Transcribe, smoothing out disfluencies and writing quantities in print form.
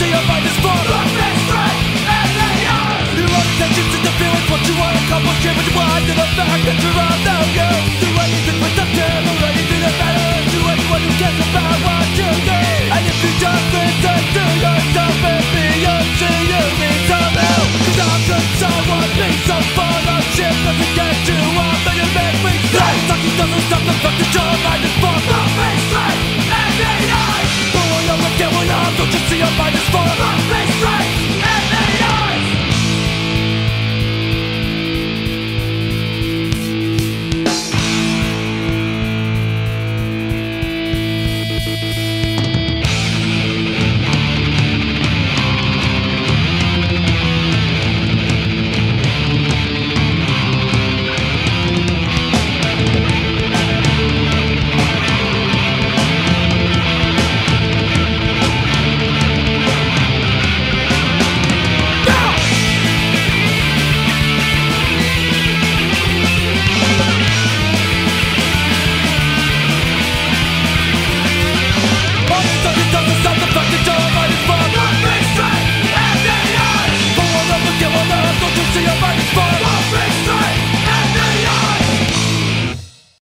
say your mind is full. Your own intentions into feelings, what you want to accomplish, but you blind to the fact that you're on the